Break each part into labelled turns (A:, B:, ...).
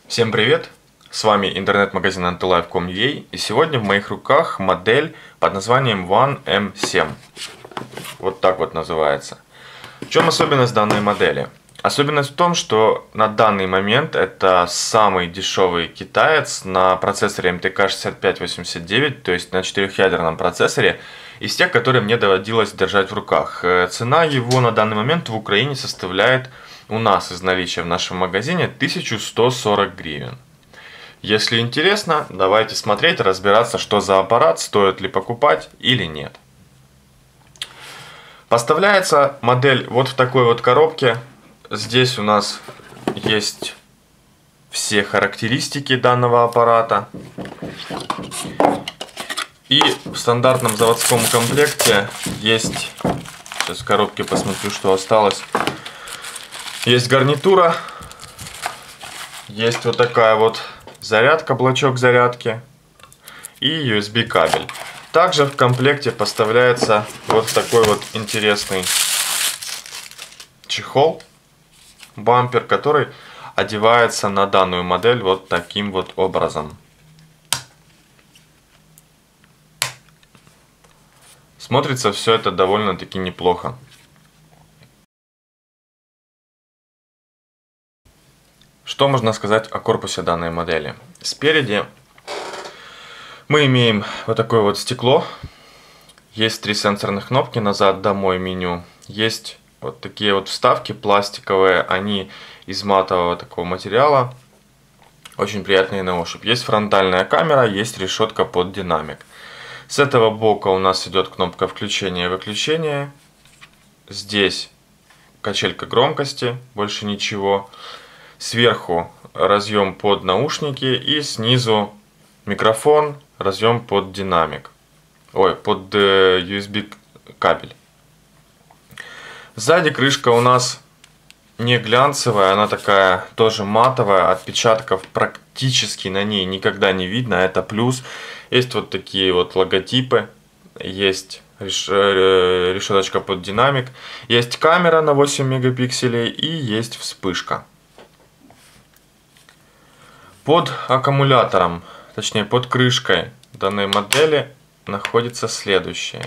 A: Всем привет! С вами интернет-магазин antilife.com.ua, и сегодня в моих руках модель под названием One M7. Вот так вот называется. В чем особенность данной модели? Особенность в том, что на данный момент это самый дешевый китаец на процессоре MTK 6589, то есть на 4-ядерном процессоре, из тех, которые мне доводилось держать в руках. Цена его на данный момент в Украине составляет у нас из наличия в нашем магазине 1140 гривен. Если интересно, давайте смотреть, разбираться, что за аппарат, стоит ли покупать или нет. Поставляется модель вот в такой вот коробке. Здесь у нас есть все характеристики данного аппарата. И в стандартном заводском комплекте есть, сейчас в коробке посмотрю, что осталось. Есть гарнитура, есть вот такая вот зарядка, блочок зарядки и USB кабель. Также в комплекте поставляется вот такой вот интересный чехол, бампер, который одевается на данную модель вот таким вот образом. Смотрится все это довольно-таки неплохо. Что можно сказать о корпусе данной модели? Спереди мы имеем вот такое вот стекло. Есть 3 сенсорных кнопки: назад, домой, меню. Есть вот такие вот вставки пластиковые, они из матового такого материала. Очень приятные на ощупь. Есть фронтальная камера, есть решетка под динамик. С этого бока у нас идет кнопка включения и выключения. Здесь качелька громкости, больше ничего. Сверху разъем под наушники и снизу микрофон, разъем под динамик. Под USB кабель. Сзади крышка у нас не глянцевая, она такая тоже матовая, отпечатков практически на ней никогда не видно, это плюс. Есть вот такие вот логотипы, есть решеточка под динамик, есть камера на 8 мегапикселей и есть вспышка. Под аккумулятором, точнее под крышкой данной модели находится следующее.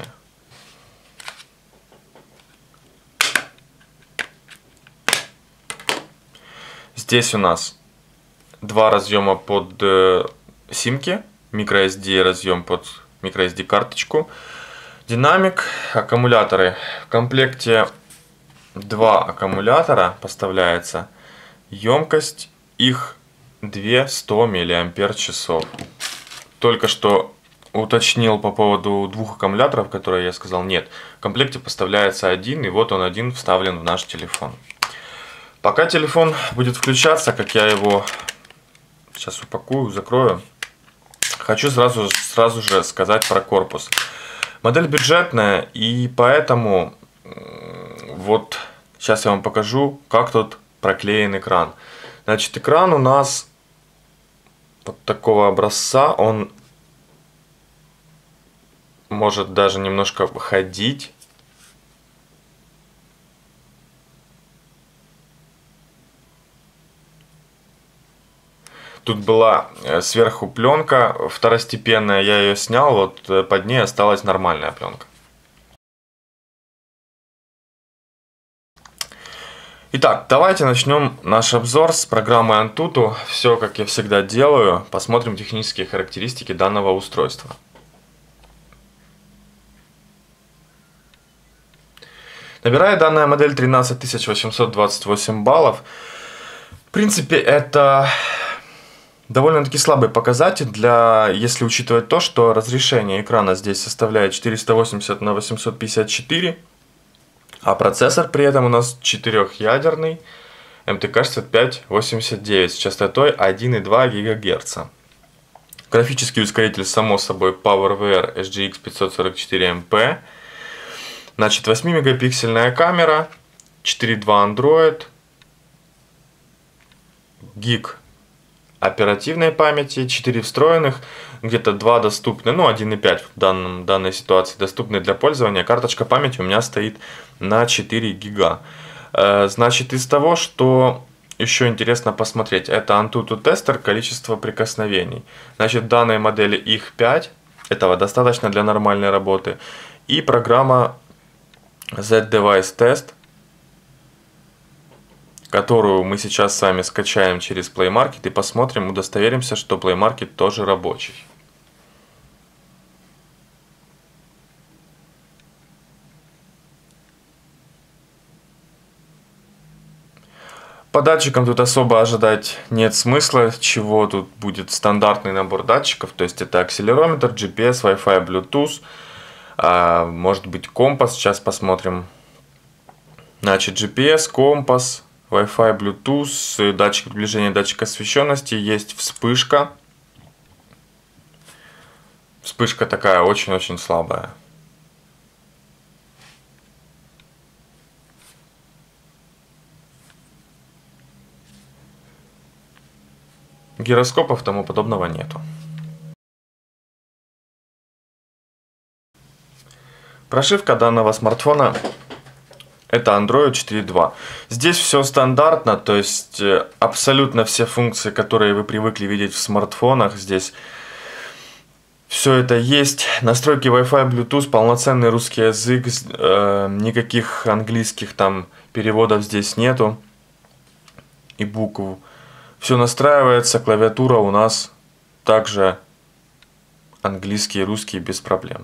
A: Здесь у нас 2 разъема под симки, microSD разъем под microSD карточку, динамик, аккумуляторы. В комплекте 2 аккумулятора поставляется, емкость их 200 мАч. Только что уточнил по поводу 2 аккумуляторов, которые я сказал нет. В комплекте поставляется один, и вот он один вставлен в наш телефон. Пока телефон будет включаться, как я его сейчас упакую, закрою, хочу сразу же сказать про корпус. Модель бюджетная, и поэтому вот сейчас я вам покажу, как тут проклеен экран. Значит, экран у нас вот такого образца, он может даже немножко ходить. Тут была сверху пленка второстепенная, я ее снял, вот под ней осталась нормальная пленка. Итак, давайте начнем наш обзор с программы Antutu. Все, как я всегда делаю, посмотрим технические характеристики данного устройства. Набирает данная модель 13828 баллов. В принципе, это довольно-таки слабый показатель, если учитывать то, что разрешение экрана здесь составляет 480 на 854. А процессор при этом у нас 4-ядерный MTK 6589 с частотой 1,2 ГГц. Графический ускоритель, само собой, PowerVR SGX 544MP. Значит, 8-мегапиксельная камера, 4.2 Android, гиг оперативной памяти, 4 встроенных, где-то 2 доступны, 1,5 в данной ситуации доступны для пользования. Карточка памяти у меня стоит на 4 гига. Значит, из того, что еще интересно посмотреть, это AnTuTu тестер, количество прикосновений. Значит, в данной модели их 5, этого достаточно для нормальной работы. И программа Z-Device Test, которую мы сейчас с вами скачаем через Play Market и посмотрим, удостоверимся, что Play Market тоже рабочий. По датчикам тут особо ожидать нет смысла, чего тут будет стандартный набор датчиков, то есть это акселерометр, GPS, Wi-Fi, Bluetooth, может быть компас, сейчас посмотрим. Значит, GPS, компас, Wi-Fi, Bluetooth, датчик приближения, датчик освещенности, есть вспышка. Вспышка такая очень-очень слабая. Гироскопов тому подобного нету. Прошивка данного смартфона это Android 4.2. Здесь все стандартно, то есть абсолютно все функции, которые вы привыкли видеть в смартфонах, здесь все это есть. Настройки Wi-Fi, Bluetooth, полноценный русский язык, никаких английских там переводов здесь нету и букв. Все настраивается, клавиатура у нас также английский и русский без проблем.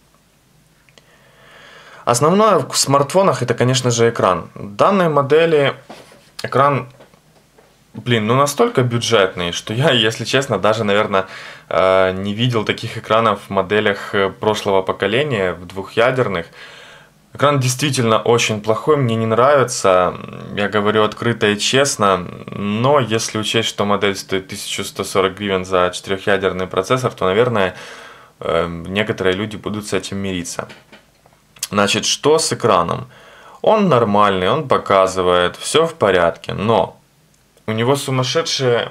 A: Основное в смартфонах это, конечно же, экран. В данной модели экран, настолько бюджетный, что я, если честно, даже, наверное, не видел таких экранов в моделях прошлого поколения, в двухъядерных. Экран действительно очень плохой, мне не нравится, я говорю открыто и честно, но если учесть, что модель стоит 1140 гривен за 4-ядерный процессор, то, наверное, некоторые люди будут с этим мириться. Значит, что с экраном? Он нормальный, он показывает, все в порядке, но у него сумасшедший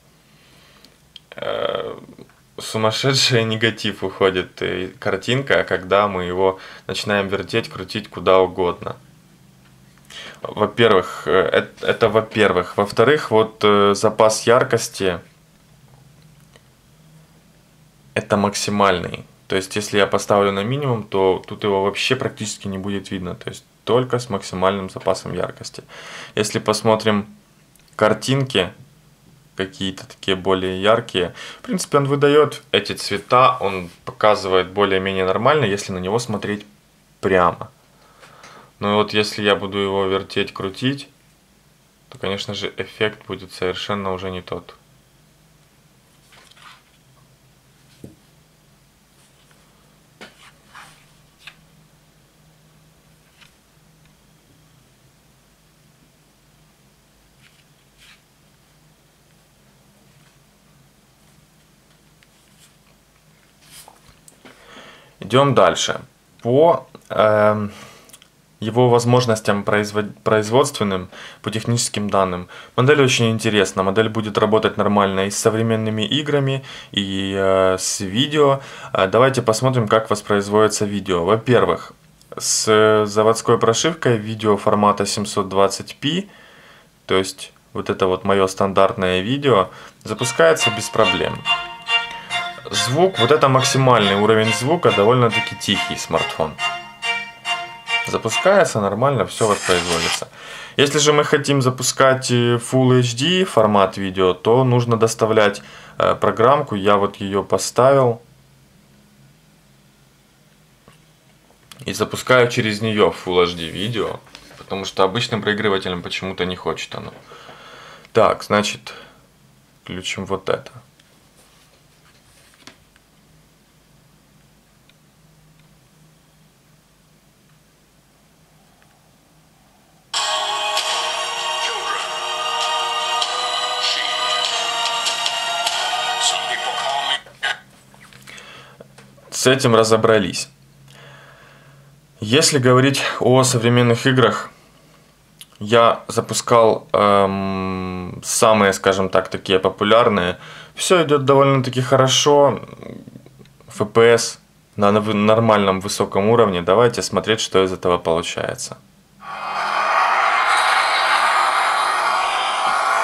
A: негатив уходит, и картинка, когда мы его начинаем вертеть, крутить куда угодно. Во-первых, это во-первых. Во-вторых, вот запас яркости это максимальный. То есть, если я поставлю на минимум, то тут его вообще практически не будет видно. То есть, только с максимальным запасом яркости. Если посмотрим картинки, какие-то такие более яркие. В принципе, он выдает эти цвета, он показывает более-менее нормально, если на него смотреть прямо. Но вот если я буду его вертеть, крутить, то, конечно же, эффект будет совершенно уже не тот. Идем дальше. По его возможностям производственным, по техническим данным. Модель очень интересна. Модель будет работать нормально и с современными играми, и с видео. Давайте посмотрим, как воспроизводится видео. Во-первых, с заводской прошивкой видео формата 720p, то есть вот это вот мое стандартное видео, запускается без проблем. Звук, вот это максимальный уровень звука, довольно-таки тихий смартфон. Запускается нормально, все воспроизводится. Если же мы хотим запускать Full HD формат видео, то нужно доставлять программку. Я вот ее поставил. И запускаю через нее Full HD видео. Потому что обычным проигрывателем почему-то не хочет оно. Так, значит, включим вот это. С этим разобрались. Если говорить о современных играх, я запускал самые, скажем так, такие популярные. Все идет довольно-таки хорошо. FPS на нормальном высоком уровне. Давайте смотреть, что из этого получается.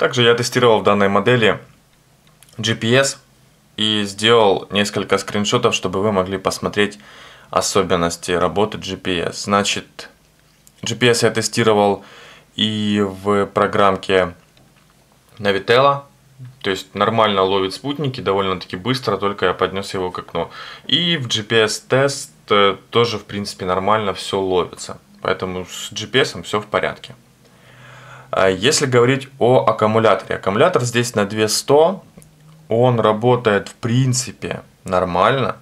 A: Также я тестировал в данной модели GPS и сделал несколько скриншотов, чтобы вы могли посмотреть особенности работы GPS. Значит, GPS я тестировал и в программке Navitella, то есть нормально ловит спутники, довольно-таки быстро, только я поднес его к окну. И в GPS-тест тоже, в принципе, нормально все ловится. Поэтому с GPS все в порядке. Если говорить о аккумуляторе. Аккумулятор здесь на 2100. Он работает, в принципе, нормально.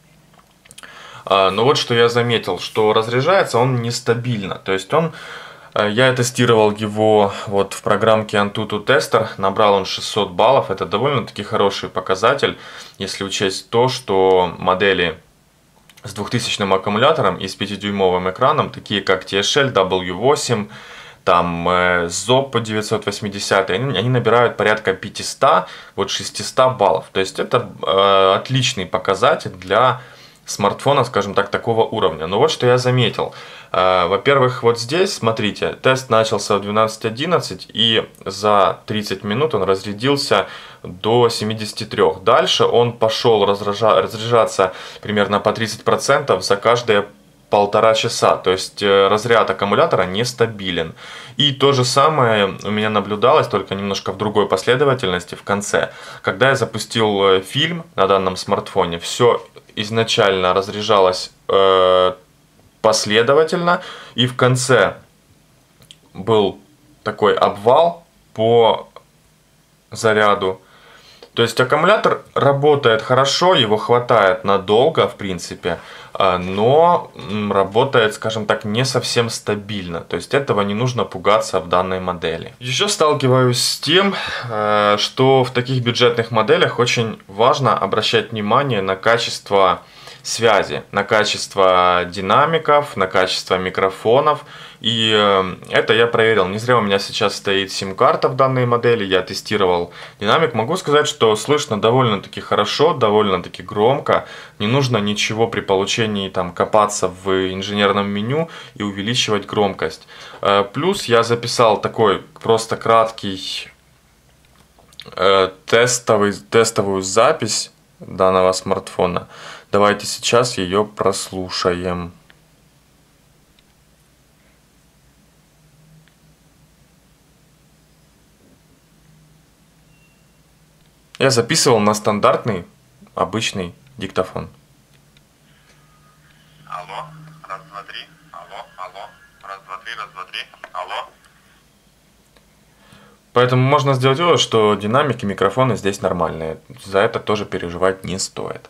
A: Но вот что я заметил, что разряжается он нестабильно. То есть я тестировал его вот в программке Antutu Tester, набрал он 600 баллов, это довольно-таки хороший показатель, если учесть то, что модели с 2000 аккумулятором и с 5-дюймовым экраном, такие как TSL, W8, там ZOP 980, они набирают порядка 500, вот 600 баллов. То есть это отличный показатель для смартфона, скажем так, такого уровня. Но вот что я заметил. Во-первых, вот здесь, смотрите, тест начался в 12:11, и за 30 минут он разрядился до 73. Дальше он пошел разряжаться примерно по 30% за каждые 1,5 часа. То есть разряд аккумулятора нестабилен. И то же самое у меня наблюдалось, только немножко в другой последовательности в конце. Когда я запустил фильм на данном смартфоне, все изначально разряжалось последовательно, и в конце был такой обвал по заряду. То есть аккумулятор работает хорошо, его хватает надолго, в принципе, но работает, скажем так, не совсем стабильно. То есть этого не нужно пугаться в данной модели. Еще сталкиваюсь с тем, что в таких бюджетных моделях очень важно обращать внимание на качество связи, на качество динамиков, на качество микрофонов. И это я проверил. Не зря у меня сейчас стоит сим-карта в данной модели. Я тестировал динамик. Могу сказать, что слышно довольно-таки хорошо, довольно-таки громко. Не нужно ничего при получении там копаться в инженерном меню и увеличивать громкость. Плюс я записал такой просто краткий тестовую запись данного смартфона. Давайте сейчас ее прослушаем. Я записывал на стандартный, обычный диктофон.
B: Алло, раз, два, три. Алло, алло, раз, два, три, раз, два, три. Алло.
A: Поэтому можно сделать вывод, что динамики, микрофоны здесь нормальные. За это тоже переживать не стоит.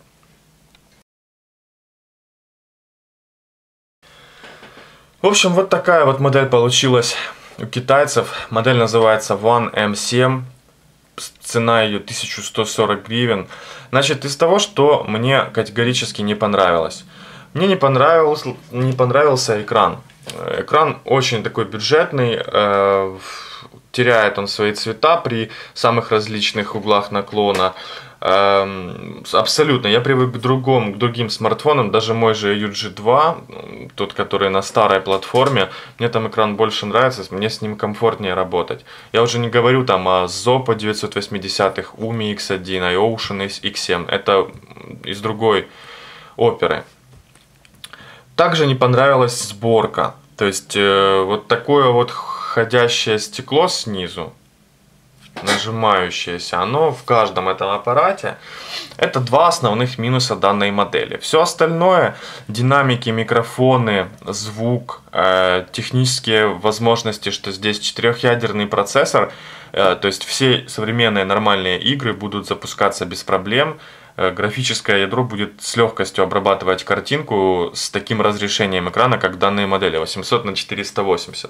A: В общем, вот такая вот модель получилась у китайцев. Модель называется One M7. Цена ее 1140 гривен. Значит, из того, что мне категорически не понравилось. Мне не понравился экран. Экран очень такой бюджетный. Теряет он свои цвета при самых различных углах наклона. Абсолютно. Я привык к другим смартфонам. Даже мой же UG2, тот, который на старой платформе, мне там экран больше нравится, мне с ним комфортнее работать. Я уже не говорю там о ZOPPO 980, UMI X1, iOcean X7. Это из другой оперы. Также не понравилась сборка. То есть вот такое вот ходящее стекло снизу, нажимающееся, оно в каждом этом аппарате. Это два основных минуса данной модели. Все остальное, динамики, микрофоны, звук, технические возможности, что здесь 4-ядерный процессор, то есть все современные нормальные игры будут запускаться без проблем. Графическое ядро будет с легкостью обрабатывать картинку с таким разрешением экрана, как в данной модели 800 на 480.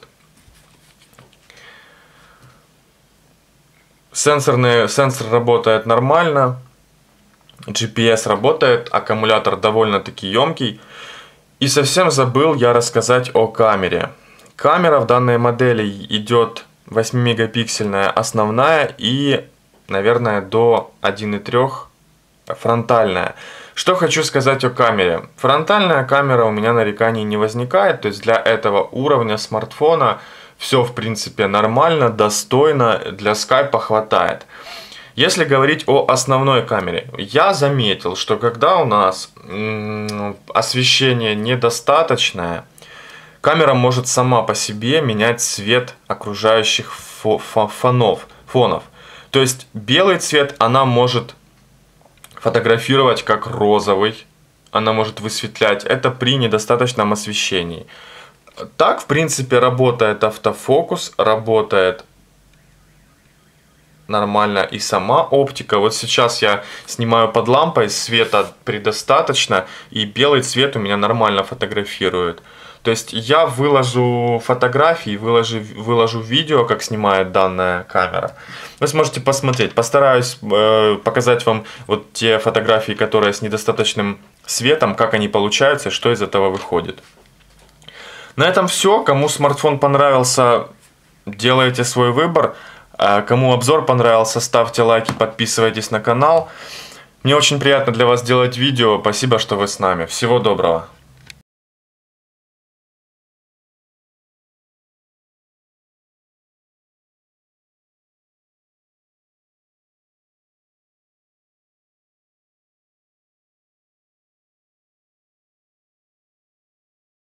A: Сенсор работает нормально, GPS работает, аккумулятор довольно-таки емкий. И совсем забыл я рассказать о камере. Камера в данной модели идет 8-мегапиксельная основная и, наверное, до 1,3 фронтальная. Что хочу сказать о камере. Фронтальная камера у меня нареканий не возникает, то есть для этого уровня смартфона Все, в принципе, нормально, достойно, для скайпа хватает. Если говорить о основной камере, я заметил, что когда у нас освещение недостаточное, камера может сама по себе менять цвет окружающих фонов. То есть белый цвет она может фотографировать как розовый, она может высветлять. Это при недостаточном освещении. Так, в принципе, работает автофокус, работает нормально и сама оптика. Вот сейчас я снимаю под лампой, света предостаточно, и белый цвет у меня нормально фотографирует. То есть я выложу фотографии, выложу видео, как снимает данная камера. Вы сможете посмотреть. Постараюсь показать вам вот те фотографии, которые с недостаточным светом, как они получаются, что из этого выходит. На этом все. Кому смартфон понравился, делайте свой выбор. Кому обзор понравился, ставьте лайки, подписывайтесь на канал. Мне очень приятно для вас делать видео. Спасибо, что вы с нами. Всего доброго.